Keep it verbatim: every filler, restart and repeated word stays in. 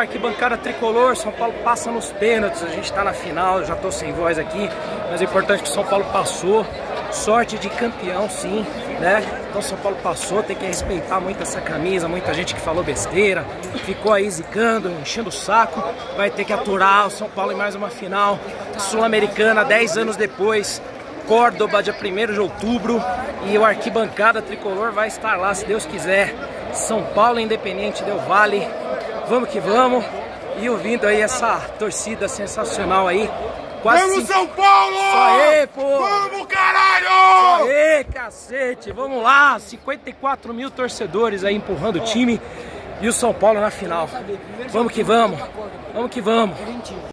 arquibancada tricolor. São Paulo passa nos pênaltis, a gente tá na final, eu já tô sem voz aqui, mas é importante que o São Paulo passou. Sorte de campeão, sim, né? Então São Paulo passou, tem que respeitar muito essa camisa, muita gente que falou besteira, ficou aí zicando, enchendo o saco, vai ter que aturar o São Paulo em mais uma final sul-americana, dez anos depois, Córdoba, dia primeiro de outubro, e o arquibancada tricolor vai estar lá, se Deus quiser. São Paulo Independente Del Valle, vamos que vamos, e ouvindo aí essa torcida sensacional aí. Quase Vamos, São Paulo! Isso aí, pô! Vamos, caralho! Isso aí, cacete! Vamos lá! cinquenta e quatro mil torcedores aí empurrando o time e o São Paulo na final. Vamos que vamos! Vamos que vamos!